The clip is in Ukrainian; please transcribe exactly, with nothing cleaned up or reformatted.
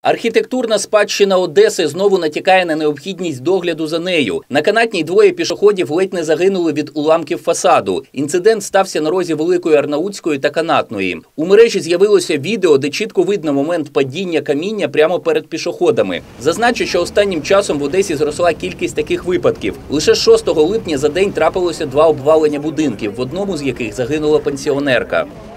Архітектурна спадщина Одеси знову натякає на необхідність догляду за нею. На Канатній двоє пішоходів ледь не загинули від уламків фасаду. Інцидент стався на розі Великої Арнаутської та Канатної. У мережі з'явилося відео, де чітко видно момент падіння каміння прямо перед пішоходами. Зазначу, що останнім часом в Одесі зросла кількість таких випадків. Лише шостого липня за день трапилося два обвалення будинків, в одному з яких загинула пенсіонерка.